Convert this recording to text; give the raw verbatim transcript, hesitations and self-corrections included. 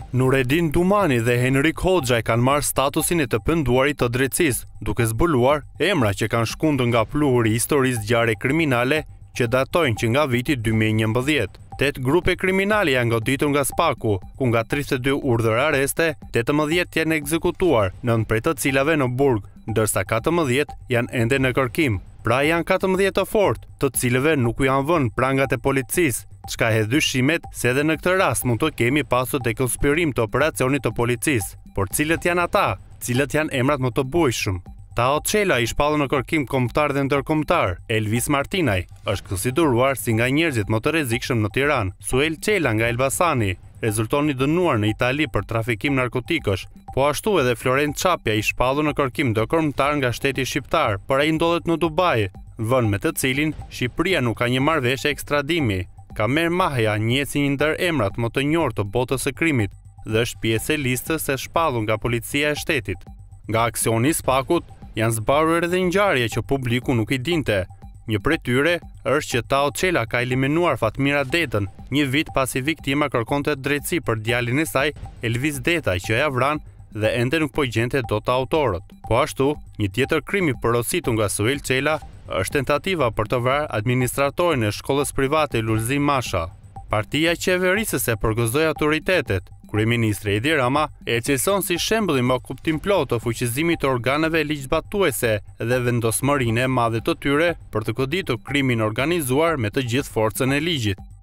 Nureddin Dumani dhe Henrik Hoxha kanë marrë statusin e të penduarit të drejtësisë, duke zbuluar emra që kanë shkundur nga pluhuri i historisë zgjarje kriminale që datojnë që nga viti dy mijë e njëmbëdhjetë. Tet grupe kriminale janë goditur nga Spaku, ku nga tridhjetë e dy urdhër areste, tetëmbëdhjetë janë ekzekutuar, nëntë prej të cilave në burg, ndërsa katërmbëdhjetë janë ende në kërkim. Pra janë katërmbëdhjetë të fortë, të cilëve nuk u janë vënë prangat e policisë, çka hedh dyshimet se edhe në këtë rast mund të kemi pasur të konspirim të operacionit të policisë. Por cilët janë ata? Cilët janë emrat më të bujshëm? Tao Çela i shpallur në kërkim kombëtar dhe ndërkombëtar. Elvis Martinaj është konsideruar si nga njerëzit më të rrezikshëm në Tiranë. Suel Çela nga Elbasani rezulton i dënuar në Itali për trafikim narkotikësh. Po ashtu edhe Florent Çapja i shpallur në kërkim ndërkombëtar nga shteti shqiptar, por ai ndodhet në Dubai, vend me të cilin Shqipëria nuk ka një marrëveshje ekstradimi. Kamer Mahja njihet si një ndër emrat më të njohur të botës së krimit dhe është pjesë e listës së shpallur nga policia e shtetit. Nga aksioni i Spakut janë zbarur edhe ngjarje që publiku nuk i dinte. Një prej tyre është që Tao Çela ka eliminuar Fatmira Detën, një vit pasi viktima kërkonte drejtësi për djalin e saj, Elvis Detaj, që ja vran dhe ende nuk po gjente dot autorët. Po ashtu, një tjetër krim i porositur nga Suel Çela është tentativa për të vrarë administratorin e shkollës private Lulzim Masha. Partia qeverisëse përgëzoi autoritetet. Kryeministri Edi Rama e cilëson si shembull me kuptim plot të fuqizimit të organeve ligjzbatuese dhe vendosmërinë e madhe të tyre për të goditur krimin organizuar me të gjithë forcën e ligjit.